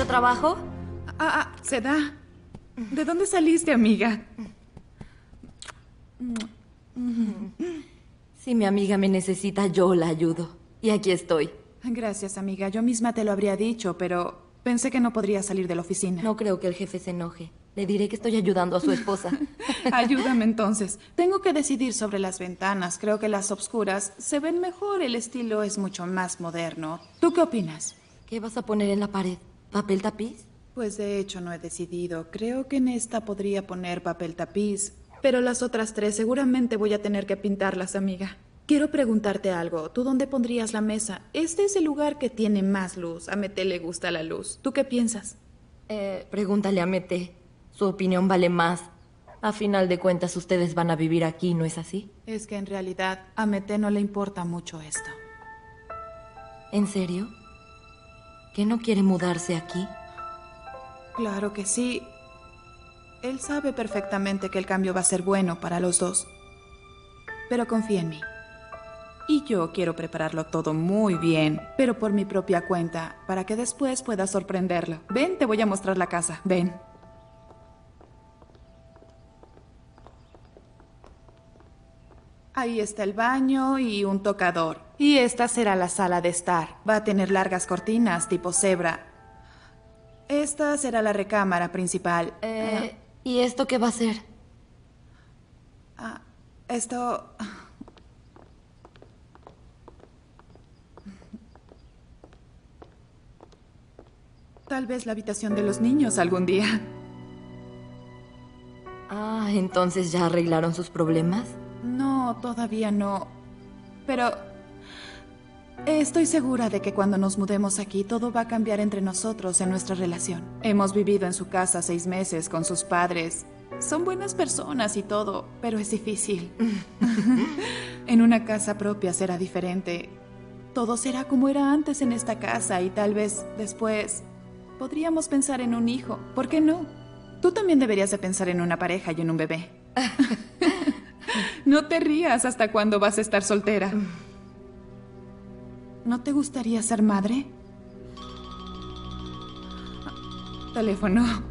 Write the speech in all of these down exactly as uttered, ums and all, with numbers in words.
¿Mucho trabajo? Ah, ah, se da. ¿De dónde saliste, amiga? Si mi amiga me necesita, yo la ayudo. Y aquí estoy. Gracias, amiga. Yo misma te lo habría dicho, pero pensé que no podría salir de la oficina. No creo que el jefe se enoje. Le diré que estoy ayudando a su esposa. Ayúdame entonces. Tengo que decidir sobre las ventanas. Creo que las obscuras se ven mejor. El estilo es mucho más moderno. ¿Tú qué opinas? ¿Qué vas a poner en la pared? ¿Papel tapiz? Pues de hecho no he decidido. Creo que en esta podría poner papel tapiz. Pero las otras tres seguramente voy a tener que pintarlas, amiga. Quiero preguntarte algo. ¿Tú dónde pondrías la mesa? Este es el lugar que tiene más luz. A Mete le gusta la luz. ¿Tú qué piensas? Eh, pregúntale a Mete. Su opinión vale más. A final de cuentas, ustedes van a vivir aquí, ¿no es así? Es que en realidad a Mete no le importa mucho esto. ¿En serio? ¿Que no quiere mudarse aquí? Claro que sí. Él sabe perfectamente que el cambio va a ser bueno para los dos. Pero confía en mí. Y yo quiero prepararlo todo muy bien, pero por mi propia cuenta, para que después pueda sorprenderlo. Ven, te voy a mostrar la casa. Ven. Ahí está el baño y un tocador. Y esta será la sala de estar. Va a tener largas cortinas tipo cebra. Esta será la recámara principal. Eh, ¿Y esto qué va a ser? Ah, esto... Tal vez la habitación de los niños algún día. Ah, ¿entonces ya arreglaron sus problemas? No, todavía no. Pero estoy segura de que cuando nos mudemos aquí todo va a cambiar entre nosotros en nuestra relación. Hemos vivido en su casa seis meses con sus padres. Son buenas personas y todo, pero es difícil. En una casa propia será diferente. Todo será como era antes en esta casa y tal vez después podríamos pensar en un hijo. ¿Por qué no? Tú también deberías de pensar en una pareja y en un bebé. No te rías. ¿Hasta cuándo vas a estar soltera? ¿No te gustaría ser madre? Teléfono.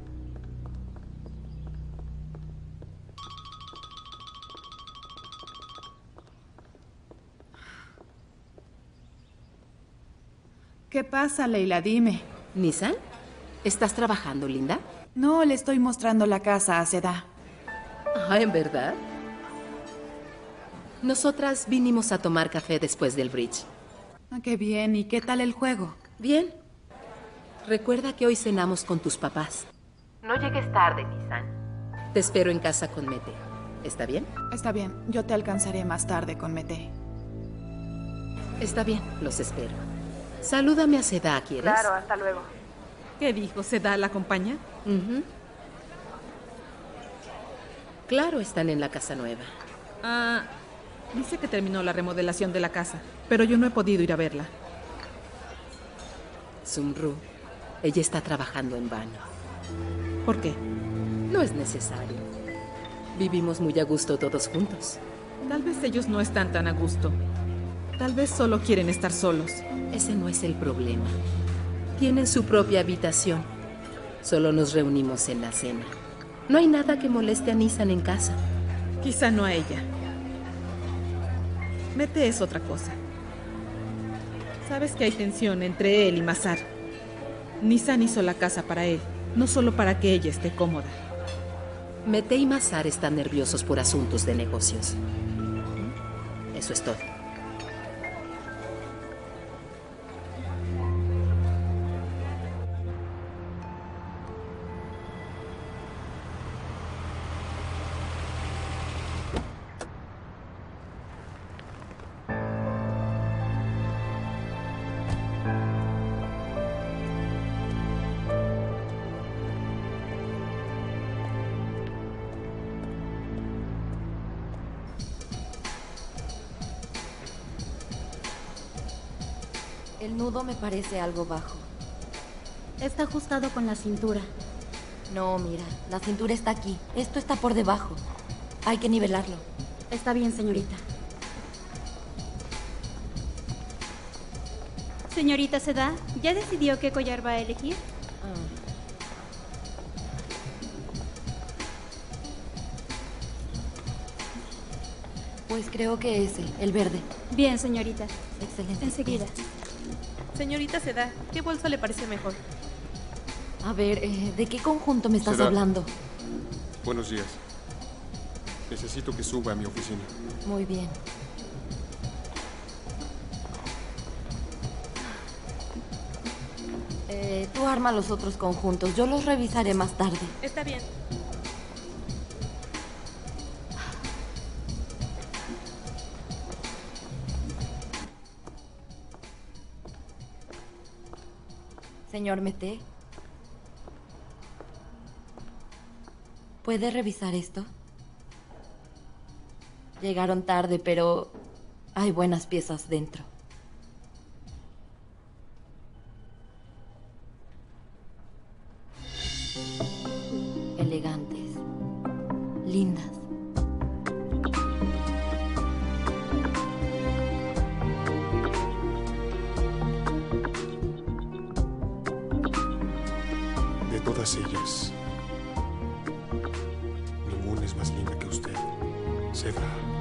¿Qué pasa, Leila? Dime. ¿Nissan? ¿Estás trabajando, linda? No, le estoy mostrando la casa a Seda. Ah, ¿en verdad? Nosotras vinimos a tomar café después del bridge. Ah, qué bien. ¿Y qué tal el juego? Bien. Recuerda que hoy cenamos con tus papás. No llegues tarde, Nissan. Te espero en casa con Mete. ¿Está bien? Está bien. Yo te alcanzaré más tarde con Mete. Está bien, los espero. Salúdame a Seda, ¿quieres? Claro, hasta luego. ¿Qué dijo? ¿Seda la acompaña? Uh-huh. Claro, están en la casa nueva. Ah, dice que terminó la remodelación de la casa, pero yo no he podido ir a verla. Sumru, ella está trabajando en vano. ¿Por qué? No es necesario. Vivimos muy a gusto todos juntos. Tal vez ellos no están tan a gusto. Tal vez solo quieren estar solos. Ese no es el problema. Tienen su propia habitación. Solo nos reunimos en la cena. No hay nada que moleste a Nissan en casa. Quizá no a ella. Mete es otra cosa. Sabes que hay tensión entre él y Mazar. Nissan hizo la casa para él, no solo para que ella esté cómoda. Mete y Mazar están nerviosos por asuntos de negocios. Eso es todo. El nudo me parece algo bajo. Está ajustado con la cintura. No, mira, la cintura está aquí. Esto está por debajo. Hay que nivelarlo. Está bien, señorita. Señorita Seda, ¿ya decidió qué collar va a elegir? Pues creo que ese, el verde. Bien, señorita. Excelente. Enseguida. Señorita Seda, ¿qué bolso le parece mejor? A ver, eh, ¿de qué conjunto me estás Seda. hablando? Buenos días. Necesito que suba a mi oficina. Muy bien. Eh, tú arma los otros conjuntos. Yo los revisaré más tarde. Está bien. Señor Mete, ¿puede revisar esto? Llegaron tarde, pero hay buenas piezas dentro. Elegantes, lindas. De todas ellas, ninguna es más linda que usted, Seda.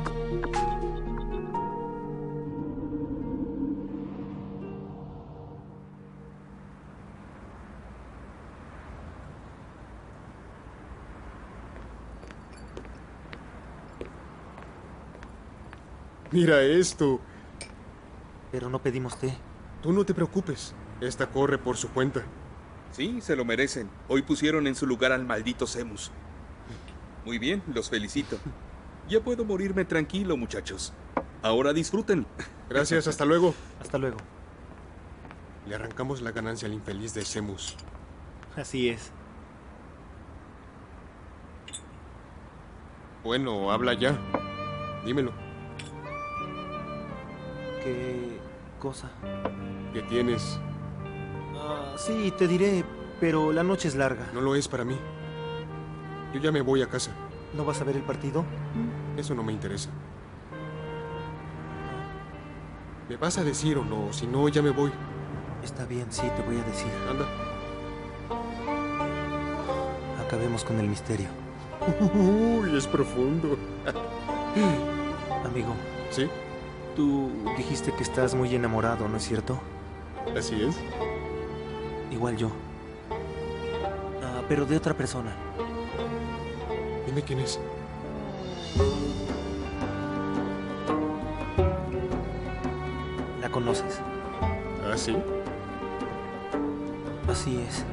Mira esto. Pero no pedimos té. Tú no te preocupes. Esta corre por su cuenta. Sí, se lo merecen. Hoy pusieron en su lugar al maldito Semus. Muy bien, los felicito. Ya puedo morirme tranquilo, muchachos. Ahora disfruten. Gracias, hasta luego. Hasta luego. Le arrancamos la ganancia al infeliz de Semus. Así es. Bueno, habla ya. Dímelo. ¿Qué cosa? ¿Qué tienes? Ah, sí, te diré, pero la noche es larga. No lo es para mí. Yo ya me voy a casa. ¿No vas a ver el partido? Eso no me interesa. ¿Me vas a decir o no? Si no, ya me voy. Está bien, sí, te voy a decir. Anda. Acabemos con el misterio. Uy, es profundo. Amigo. ¿Sí? Tú dijiste que estás muy enamorado, ¿no es cierto? Así es. Igual yo. Ah, pero de otra persona. Dime quién es. ¿La conoces? ¿Ah, sí? Así es.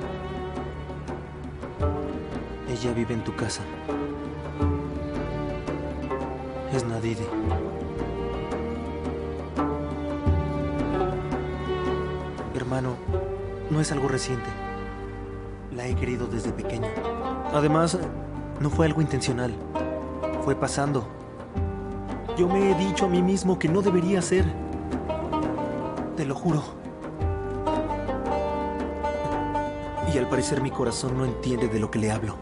Ella vive en tu casa. Es Nadide. Hermano, no es algo reciente. La he querido desde pequeño. Además, no fue algo intencional. Fue pasando. Yo me he dicho a mí mismo que no debería ser. Te lo juro. Y al parecer mi corazón no entiende de lo que le hablo.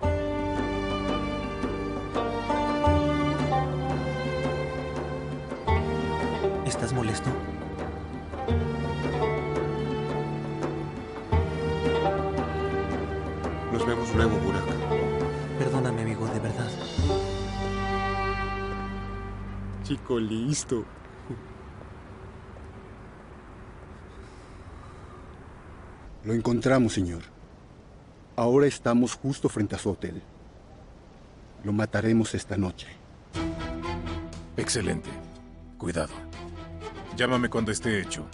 ¿Estás molesto? Nos vemos luego, Burak. Perdóname, amigo, de verdad. Chico listo. Lo encontramos, señor. Ahora estamos justo frente a su hotel. Lo mataremos esta noche. Excelente. Cuidado. Llámame cuando esté hecho.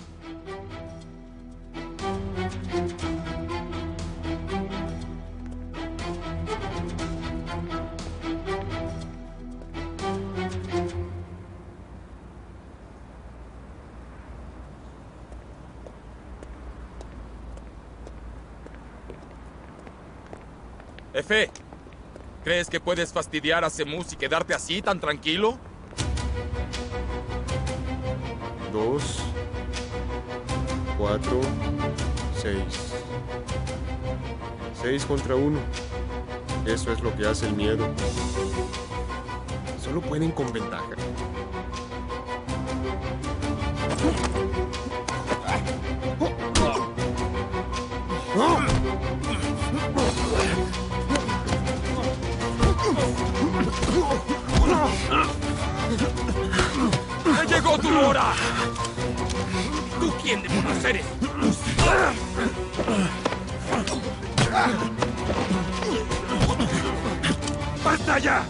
Efe, ¿crees que puedes fastidiar a Semus y quedarte así tan tranquilo? Dos, cuatro, seis. Seis contra uno. Eso es lo que hace el miedo. Solo pueden con ventaja. ahora! ¿Tú quién demonios eres? ¡Basta ya!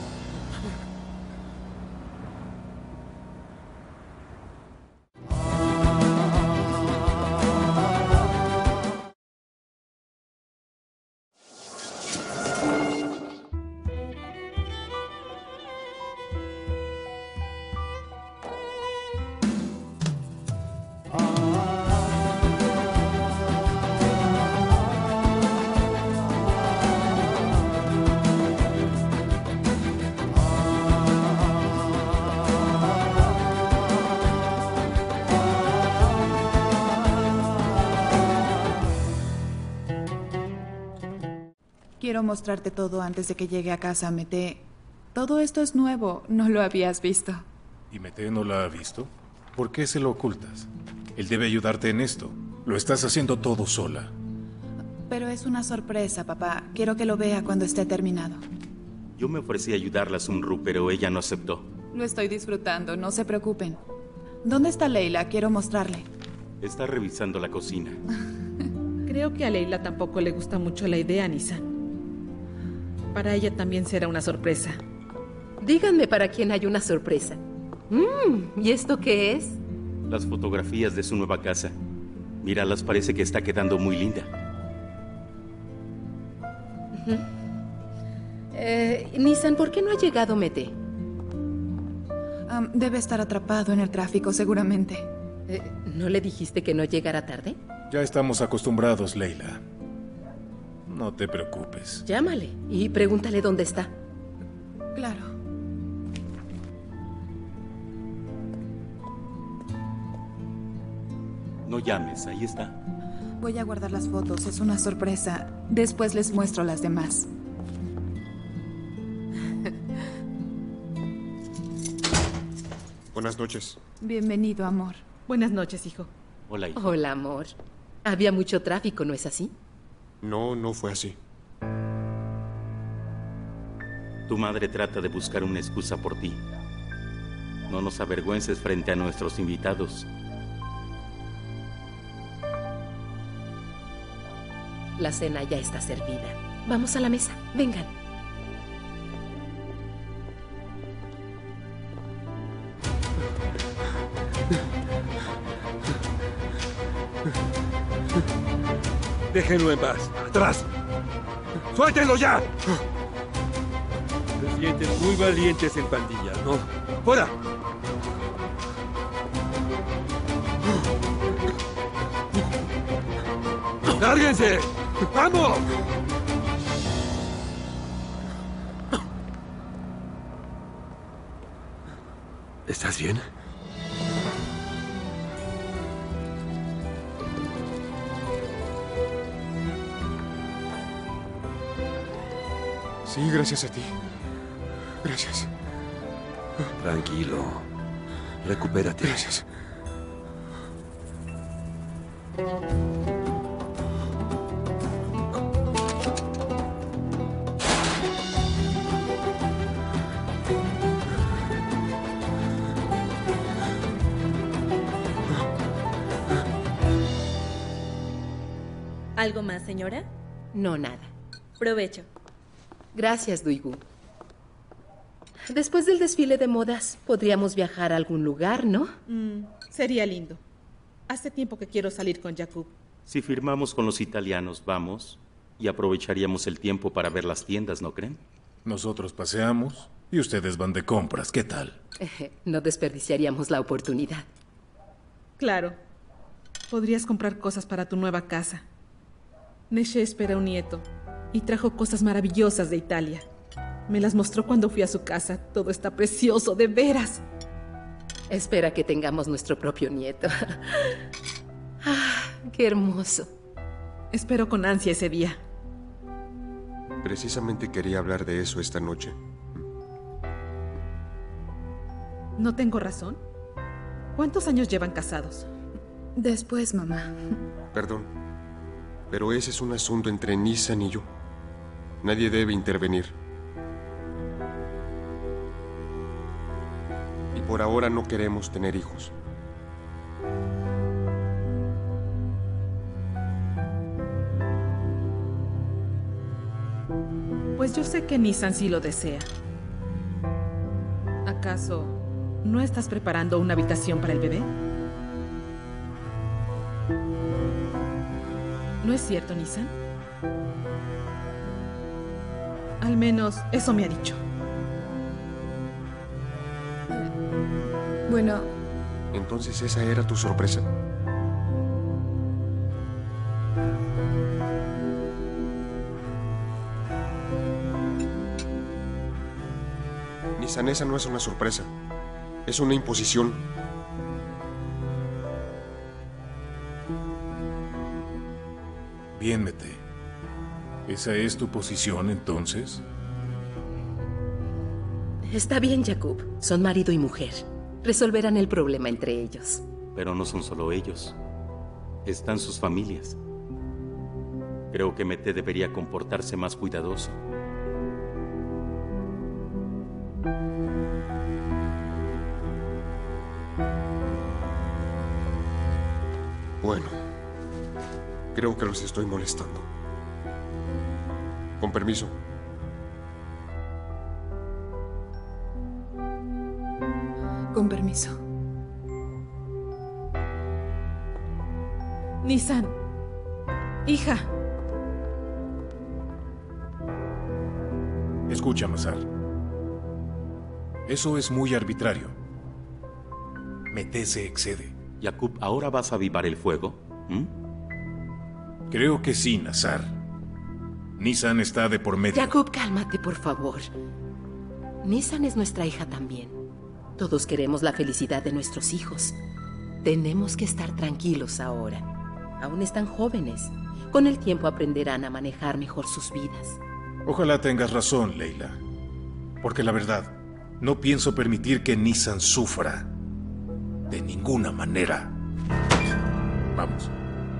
Quiero mostrarte todo antes de que llegue a casa, Mete. Todo esto es nuevo, no lo habías visto. ¿Y Mete no la ha visto? ¿Por qué se lo ocultas? Él debe ayudarte en esto. Lo estás haciendo todo sola. Pero es una sorpresa, papá. Quiero que lo vea cuando esté terminado. Yo me ofrecí a ayudarla a Sunru, pero ella no aceptó. Lo estoy disfrutando, no se preocupen. ¿Dónde está Leila? Quiero mostrarle. Está revisando la cocina. Creo que a Leila tampoco le gusta mucho la idea, Nissan. Para ella también será una sorpresa. Díganme para quién hay una sorpresa. Mm, ¿y esto qué es? Las fotografías de su nueva casa. Míralas, parece que está quedando muy linda. Uh-huh. eh, Nissan, ¿por qué no ha llegado Mete? Um, debe estar atrapado en el tráfico, seguramente. Eh, ¿No le dijiste que no llegara tarde? Ya estamos acostumbrados, Leila. No te preocupes. Llámale y pregúntale dónde está. Claro. No llames, ahí está. Voy a guardar las fotos, es una sorpresa. Después les muestro las demás. Buenas noches. Bienvenido, amor. Buenas noches, hijo. Hola, hijo. Hola, amor. Había mucho tráfico, ¿no es así? No, no fue así. Tu madre trata de buscar una excusa por ti. No nos avergüences frente a nuestros invitados. La cena ya está servida. Vamos a la mesa. Vengan. Déjenlo en paz. ¡Atrás! ¡Suéltenlo ya! Se sienten muy valientes en pandilla, ¿no? ¡Fuera! ¡Lárguense! ¡Vamos! ¿Estás bien? Sí, gracias a ti. Gracias. Tranquilo. Recupérate. Gracias. ¿Algo más, señora? No, nada. Provecho. Gracias, Duigu. Después del desfile de modas, podríamos viajar a algún lugar, ¿no? Mm, sería lindo. Hace tiempo que quiero salir con Jakub. Si firmamos con los italianos, vamos y aprovecharíamos el tiempo para ver las tiendas, ¿no creen? Nosotros paseamos y ustedes van de compras. ¿Qué tal? No desperdiciaríamos la oportunidad. Claro. Podrías comprar cosas para tu nueva casa. Neshe espera un nieto y trajo cosas maravillosas de Italia. Me las mostró cuando fui a su casa. Todo está precioso, de veras. Espera que tengamos nuestro propio nieto. Ah, qué hermoso. Espero con ansia ese día. Precisamente quería hablar de eso esta noche. ¿No tengo razón? ¿Cuántos años llevan casados? Después, mamá. Perdón, pero ese es un asunto entre Nissan y yo. Nadie debe intervenir. Y por ahora no queremos tener hijos. Pues yo sé que Nissan sí lo desea. ¿Acaso no estás preparando una habitación para el bebé? ¿No es cierto, Nissan? Al menos eso me ha dicho. Bueno, Entonces esa era tu sorpresa. Nissan, esa no es una sorpresa. Es una imposición. Bien, Mete. ¿Esa es tu posición, entonces? Está bien, Jacob. Son marido y mujer. Resolverán el problema entre ellos. Pero no son solo ellos. Están sus familias. Creo que Mete debería comportarse más cuidadoso. Bueno, creo que los estoy molestando. Con permiso. con permiso. Nissan. Hija. Escucha, Mazar. Eso es muy arbitrario. Mete se excede. Jacob, ¿ahora vas a avivar el fuego? ¿Mm? Creo que sí, Nazar. Nissan está de por medio. Jacob, cálmate, por favor. Nissan es nuestra hija también. Todos queremos la felicidad de nuestros hijos. Tenemos que estar tranquilos ahora. Aún están jóvenes. Con el tiempo aprenderán a manejar mejor sus vidas. Ojalá tengas razón, Leila. Porque la verdad, no pienso permitir que Nissan sufra. De ninguna manera. Vamos.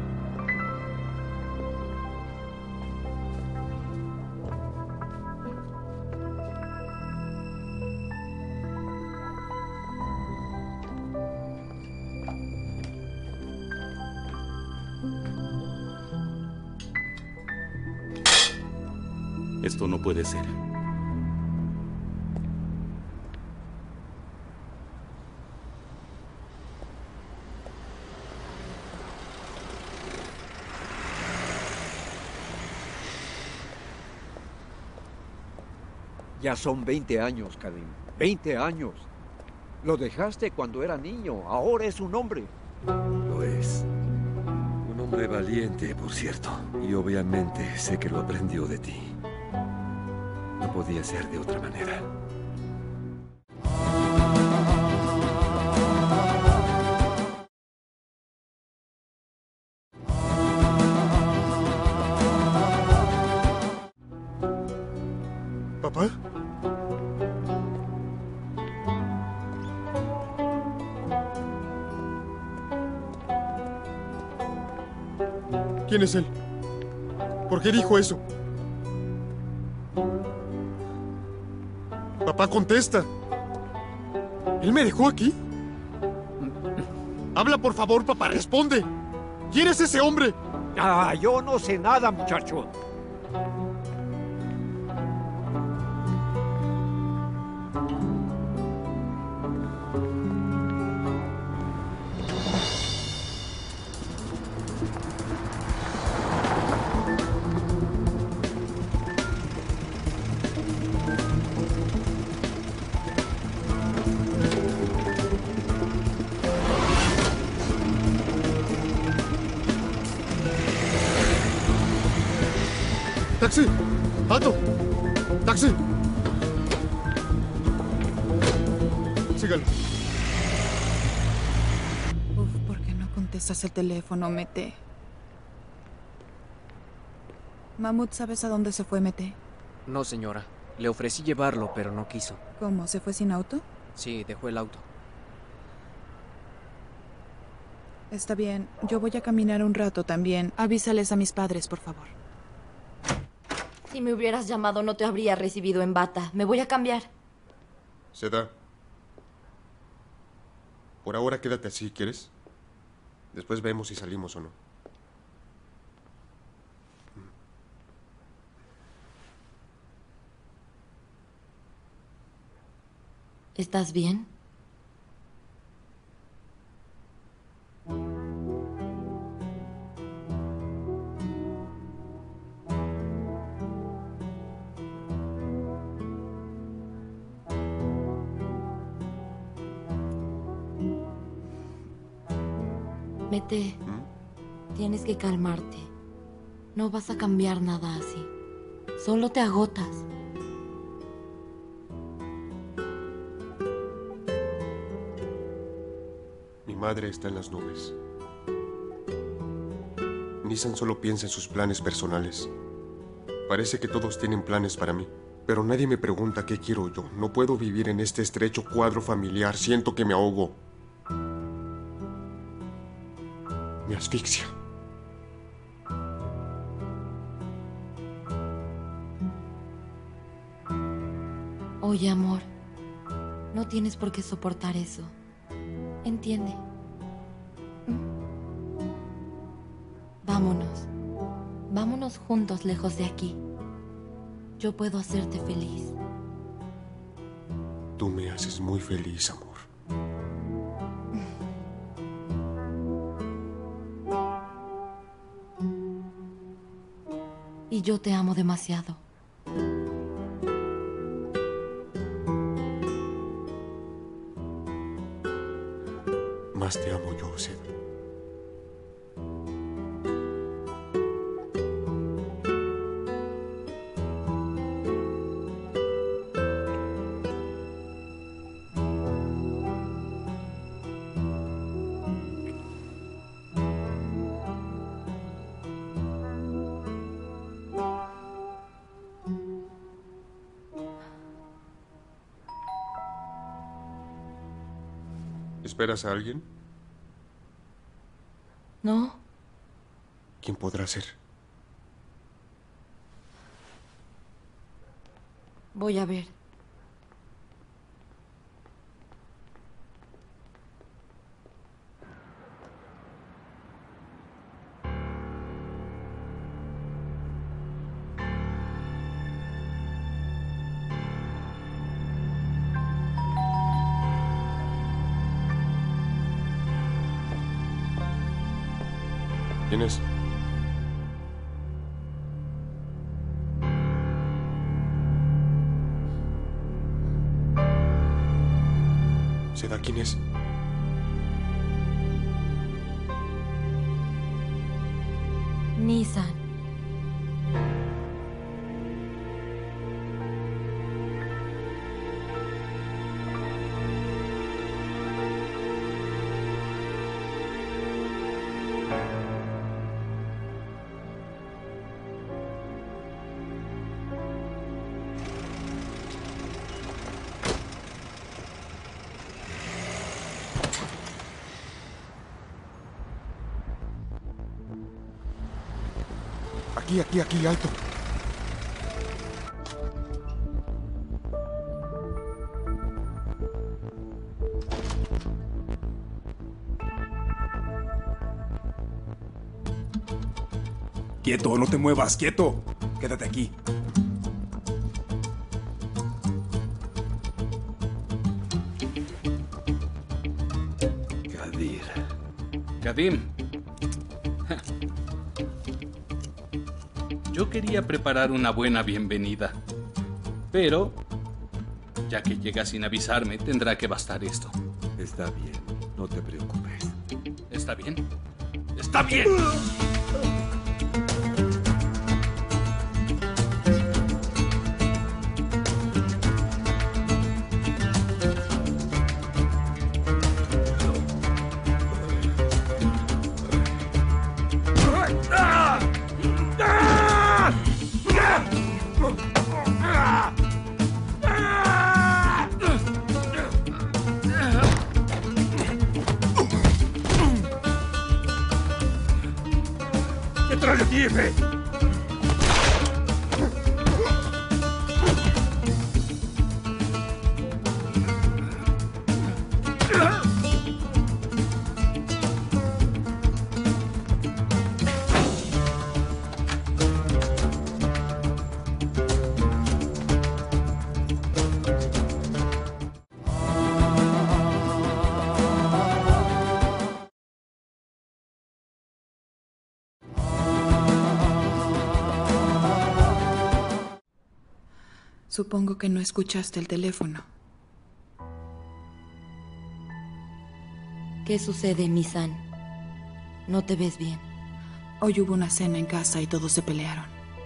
Esto no puede ser. Ya son veinte años, Karim. veinte años. Lo dejaste cuando era niño. Ahora es un hombre. Lo es. Un hombre valiente, por cierto. Y obviamente sé que lo aprendió de ti. No podía ser de otra manera. ¿Papá? ¿Quién es él? ¿Por qué dijo eso? Papá, contesta. ¿Él me dejó aquí? Habla, por favor, papá, responde. ¿Quién es ese hombre? Ah, yo no sé nada, muchacho. ¡Taxi! ¡Alto! ¡Taxi! Sígalo. Uf, ¿por qué no contestas el teléfono, Mete? Mahmoud, ¿sabes a dónde se fue Mete? No, señora. Le ofrecí llevarlo, pero no quiso. ¿Cómo? ¿Se fue sin auto? Sí, dejó el auto. Está bien. Yo voy a caminar un rato también. Avísales a mis padres, por favor. Si me hubieras llamado, no te habría recibido en bata. Me voy a cambiar. Seda. Por ahora quédate así, ¿quieres? Después vemos si salimos o no. ¿Estás bien? Mete, tienes que calmarte. No vas a cambiar nada así. Solo te agotas. Mi madre está en las nubes. Nissan solo piensa en sus planes personales. Parece que todos tienen planes para mí, pero nadie me pregunta qué quiero yo. No puedo vivir en este estrecho cuadro familiar. Siento que me ahogo. Me asfixia. Oye, amor, no tienes por qué soportar eso. Entiende. Vámonos. Vámonos juntos lejos de aquí. Yo puedo hacerte feliz. Tú me haces muy feliz, amor. Y yo te amo demasiado. Más te amo yo, Sed. ¿Esperas a alguien? No. ¿Quién podrá ser? Voy a ver. ¿Quién es? ¿Seda quién es? Nissan. Aquí, aquí, aquí, alto. Quieto, no te muevas, quieto. Quédate aquí. Kadir. Kadim. Yo quería preparar una buena bienvenida, pero ya que llega sin avisarme, tendrá que bastar esto. Está bien, no te preocupes. ¿Está bien? ¡Está bien! ¡Detrás de ti, Efe! Supongo que no escuchaste el teléfono. ¿Qué sucede, Nissan? No te ves bien. Hoy hubo una cena en casa y todos se pelearon.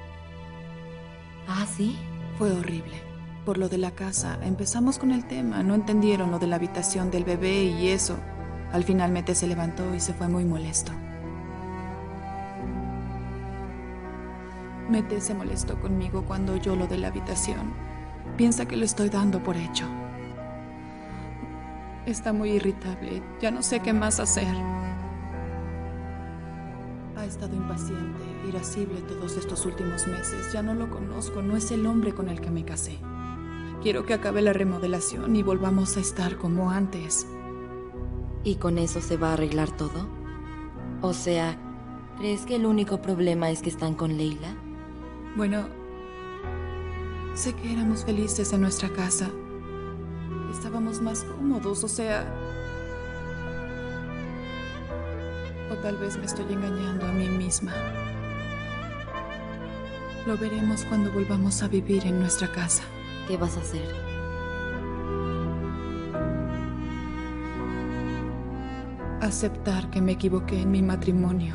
¿Ah, sí? Fue horrible. Por lo de la casa, empezamos con el tema. No entendieron lo de la habitación del bebé y eso. Al final Mete se levantó y se fue muy molesto. Mete se molestó conmigo cuando oyó lo de la habitación. Piensa que lo estoy dando por hecho. Está muy irritable. Ya no sé qué más hacer. Ha estado impaciente, irascible todos estos últimos meses. Ya no lo conozco. No es el hombre con el que me casé. Quiero que acabe la remodelación y volvamos a estar como antes. ¿Y con eso se va a arreglar todo? O sea, ¿crees que el único problema es que están con Leila? Bueno, sé que éramos felices en nuestra casa. Estábamos más cómodos, o sea... O tal vez me estoy engañando a mí misma. Lo veremos cuando volvamos a vivir en nuestra casa. ¿Qué vas a hacer? Aceptar que me equivoqué en mi matrimonio.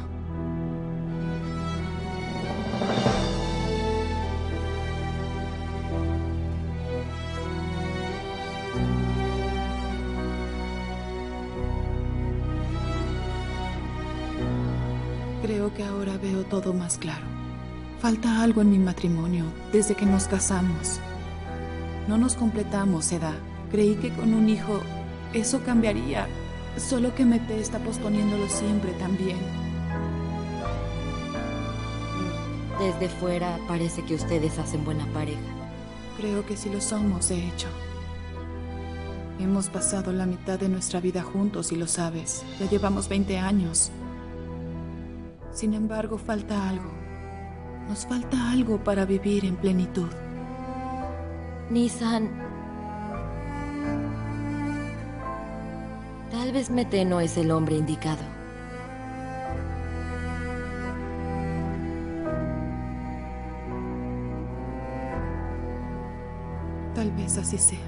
Creo que ahora veo todo más claro. Falta algo en mi matrimonio desde que nos casamos. No nos completamos, Eda. Creí que con un hijo eso cambiaría. Solo que Mete está posponiéndolo siempre también. Desde fuera parece que ustedes hacen buena pareja. Creo que sí lo somos, de hecho. Hemos pasado la mitad de nuestra vida juntos y lo sabes. Ya llevamos veinte años. Sin embargo, falta algo. Nos falta algo para vivir en plenitud. Nissan, tal vez Mete no es el hombre indicado. Tal vez así sea.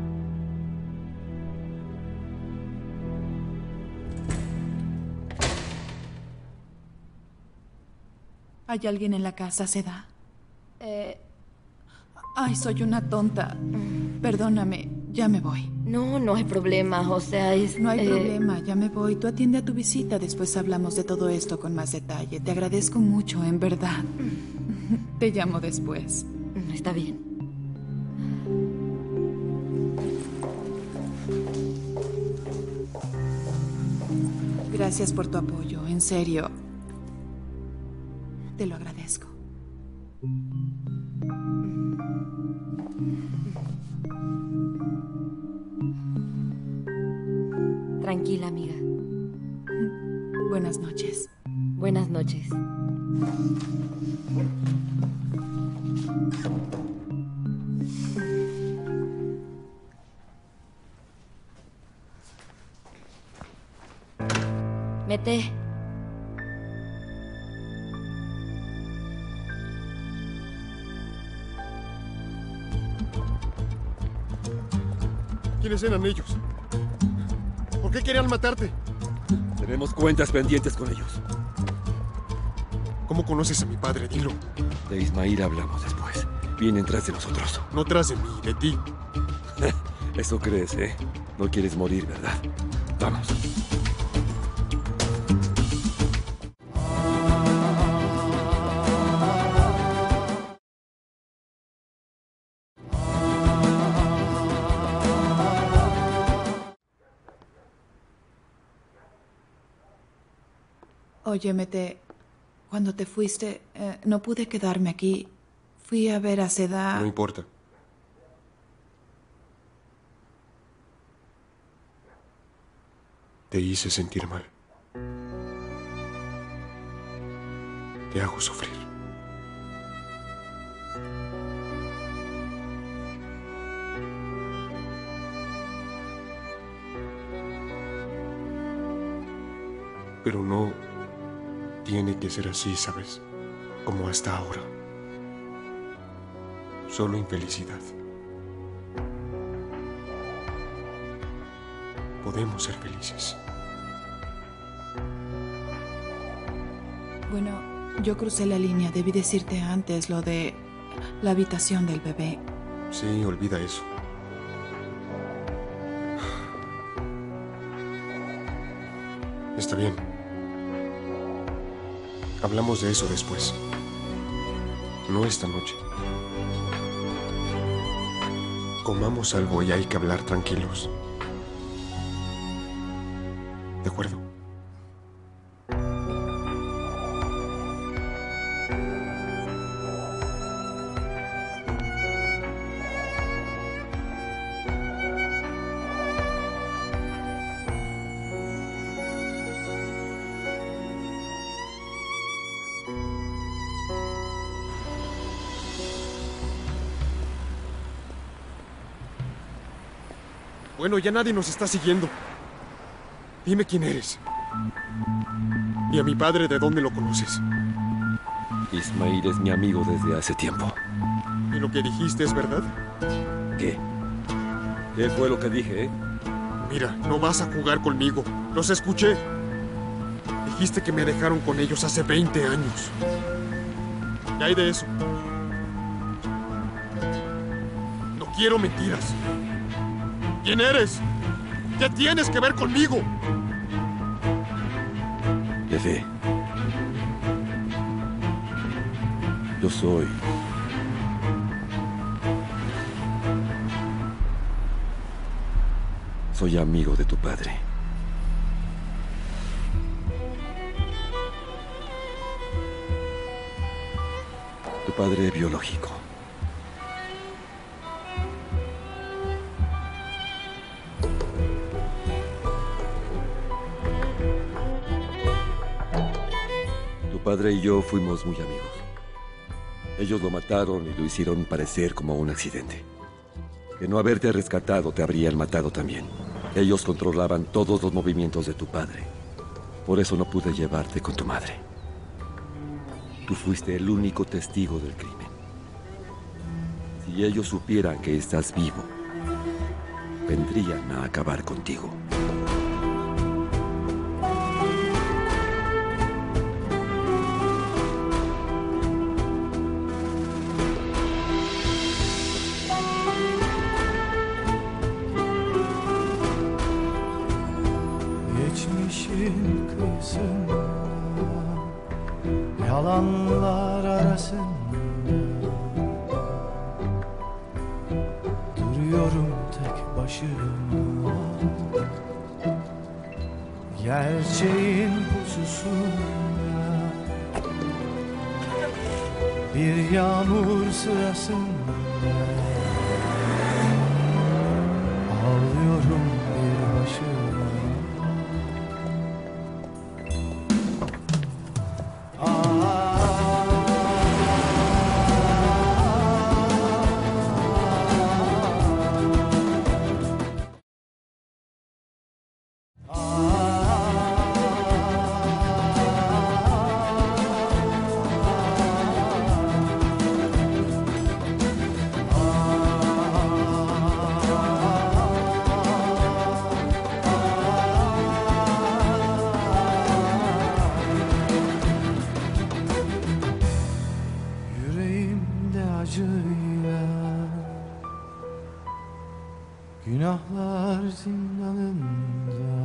¿Hay alguien en la casa, Seda? Eh... Ay, soy una tonta. Perdóname, ya me voy. No, no hay problema, o sea, es... No hay eh... problema, ya me voy. Tú atiende a tu visita, después hablamos de todo esto con más detalle. Te agradezco mucho, en verdad. Te llamo después. Está bien. Gracias por tu apoyo, en serio. Te lo agradezco. Tranquila, amiga. Buenas noches. Buenas noches. Mete. ¿Quiénes eran ellos? ¿Por qué querían matarte? Tenemos cuentas pendientes con ellos. ¿Cómo conoces a mi padre? Dilo. De Ismail hablamos después. Vienen tras de nosotros. No tras de mí, de ti. Eso crees, ¿eh? No quieres morir, ¿verdad? Vamos. Oye, Mete, cuando te fuiste, eh, no pude quedarme aquí. Fui a ver a Seda. No importa. Te hice sentir mal. Te hago sufrir. Pero no tiene que ser así, ¿sabes? Como hasta ahora. Solo infelicidad. podemos ser felices. Bueno, yo crucé la línea. Debí decirte antes lo de la habitación del bebé. Sí, olvida eso. Está bien. Hablamos de eso después. No esta noche. Comamos algo y hay que hablar tranquilos. ¿De acuerdo? Bueno, ya nadie nos está siguiendo. Dime quién eres. ¿Y a mi padre de dónde lo conoces? Ismail es mi amigo desde hace tiempo. ¿Y lo que dijiste es verdad? ¿Qué? ¿Qué fue lo que dije, eh? Mira, no vas a jugar conmigo. Los escuché. Dijiste que me dejaron con ellos hace veinte años. ¿Qué hay de eso? No quiero mentiras. ¿Quién eres? ¿Qué tienes que ver conmigo? Efe. Yo soy... Soy amigo de tu padre. Tu padre biológico. Tu padre y yo fuimos muy amigos. Ellos lo mataron y lo hicieron parecer como un accidente. De no haberte rescatado, te habrían matado también. Ellos controlaban todos los movimientos de tu padre. Por eso no pude llevarte con tu madre. Tú fuiste el único testigo del crimen. Si ellos supieran que estás vivo, vendrían a acabar contigo. Geçmişin kıyısında, yalanlar arasında duruyorum tek başıma. Gerçeğin pususunda, bir yağmur sırasında ağlıyorum bir başıma. Yüreğimde acıyla günahlar zindanında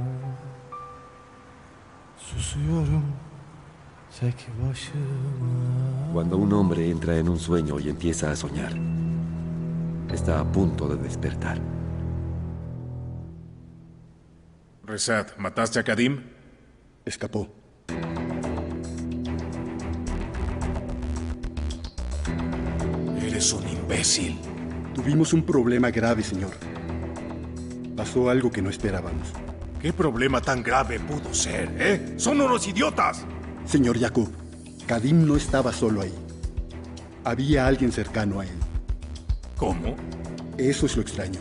susuyorum tek başıma. Cuando un hombre entra en un sueño y empieza a soñar, está a punto de despertar. Rezat, ¿mataste a Kadim? Escapó. Eres un imbécil. Tuvimos un problema grave, señor. Pasó algo que no esperábamos. ¿Qué problema tan grave pudo ser, eh? ¡Son unos idiotas! Señor Jacob, Kadim no estaba solo ahí. Había alguien cercano a él. ¿Cómo? Eso es lo extraño.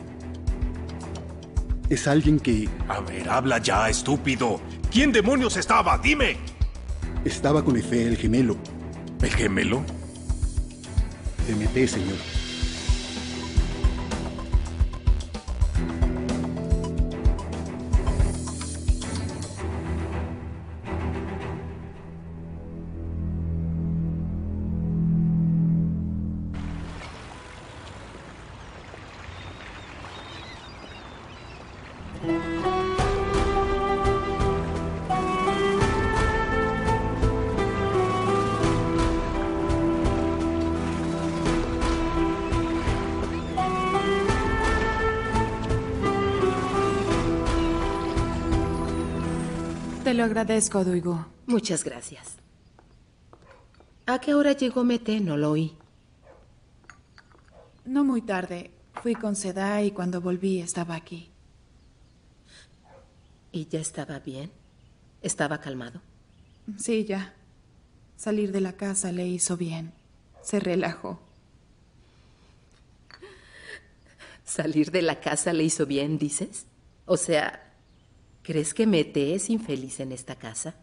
Es alguien que... A ver, habla ya, estúpido. ¿Quién demonios estaba? ¡Dime! Estaba con Efe, el gemelo. ¿El gemelo? Te meté, señor. Te lo agradezco, Duigo. Muchas gracias. ¿A qué hora llegó Mete? No lo oí. No muy tarde. Fui con Seda y cuando volví estaba aquí. ¿Y ya estaba bien? ¿Estaba calmado? Sí, ya. Salir de la casa le hizo bien. Se relajó. ¿Salir de la casa le hizo bien, dices? O sea, ¿crees que Mete es infeliz en esta casa?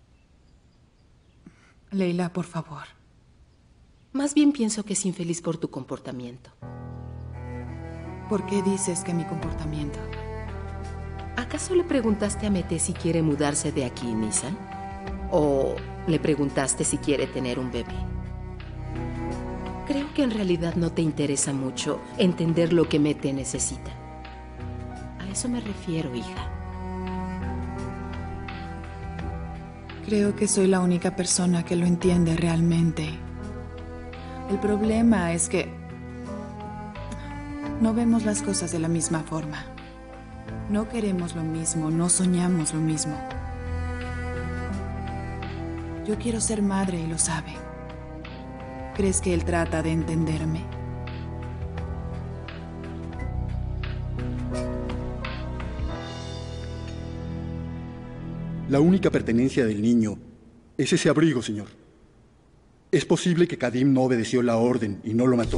Leila, por favor. Más bien pienso que es infeliz por tu comportamiento. ¿Por qué dices que mi comportamiento? ¿Acaso le preguntaste a Mete si quiere mudarse de aquí, Nissan? ¿O le preguntaste si quiere tener un bebé? Creo que en realidad no te interesa mucho entender lo que Mete necesita. A eso me refiero, hija. Creo que soy la única persona que lo entiende realmente. El problema es que no vemos las cosas de la misma forma. No queremos lo mismo, no soñamos lo mismo. Yo quiero ser madre y lo sabe. ¿Crees que él trata de entenderme? La única pertenencia del niño es ese abrigo, señor. Es posible que Kadim no obedeció la orden y no lo mató.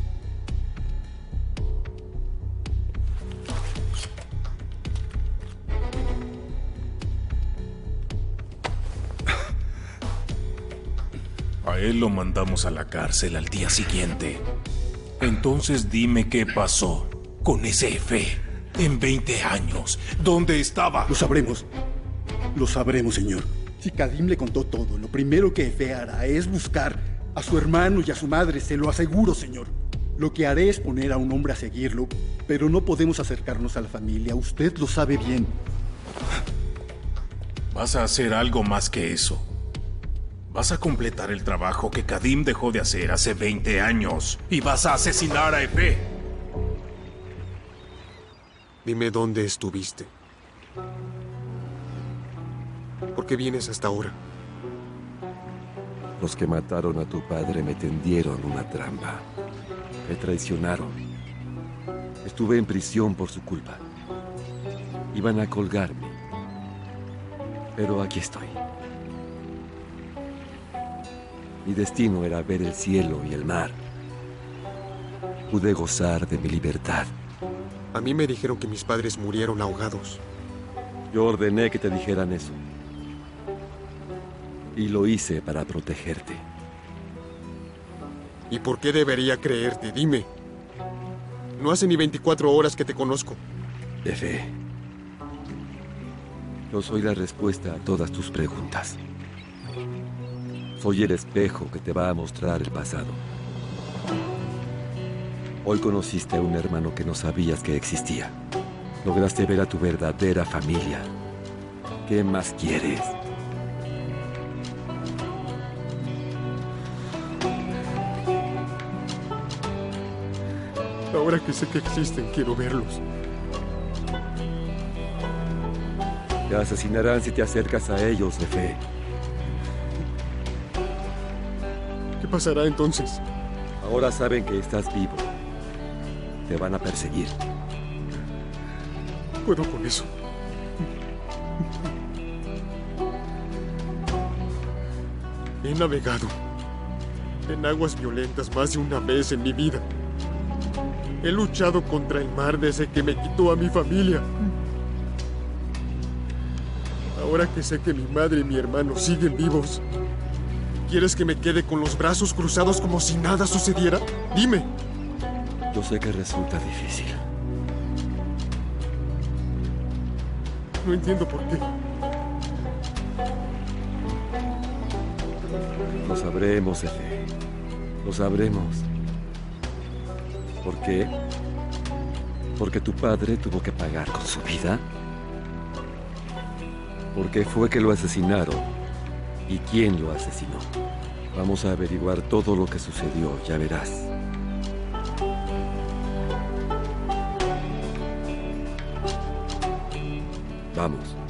A él lo mandamos a la cárcel al día siguiente. Entonces dime qué pasó con ese Efe en veinte años. ¿Dónde estaba? Lo sabremos. Lo sabremos, señor. Si Kadim le contó todo, lo primero que Efe hará es buscar a su hermano y a su madre, se lo aseguro, señor. Lo que haré es poner a un hombre a seguirlo, pero no podemos acercarnos a la familia. Usted lo sabe bien. Vas a hacer algo más que eso. Vas a completar el trabajo que Kadim dejó de hacer hace veinte años. Y vas a asesinar a Efe. Dime dónde estuviste. ¿Por qué vienes hasta ahora? Los que mataron a tu padre me tendieron una trampa. Me traicionaron. Estuve en prisión por su culpa. Iban a colgarme. Pero aquí estoy. Mi destino era ver el cielo y el mar. Pude gozar de mi libertad. A mí me dijeron que mis padres murieron ahogados. Yo ordené que te dijeran eso. Y lo hice para protegerte. ¿Y por qué debería creerte? Dime. No hace ni veinticuatro horas que te conozco. Efe, yo soy la respuesta a todas tus preguntas. Soy el espejo que te va a mostrar el pasado. Hoy conociste a un hermano que no sabías que existía. Lograste ver a tu verdadera familia. ¿Qué más quieres? Ahora que sé que existen, quiero verlos. Te asesinarán si te acercas a ellos, Efe. ¿Qué pasará entonces? Ahora saben que estás vivo. Te van a perseguir. Puedo con eso. He navegado en aguas violentas más de una vez en mi vida. He luchado contra el mar desde que me quitó a mi familia. Ahora que sé que mi madre y mi hermano siguen vivos, ¿quieres que me quede con los brazos cruzados como si nada sucediera? Dime. Yo sé que resulta difícil. No entiendo por qué. Lo sabremos, Efe. Lo sabremos. ¿Por qué? ¿Porque tu padre tuvo que pagar con su vida? ¿Por qué fue que lo asesinaron? ¿Y quién lo asesinó? Vamos a averiguar todo lo que sucedió, ya verás. Vamos.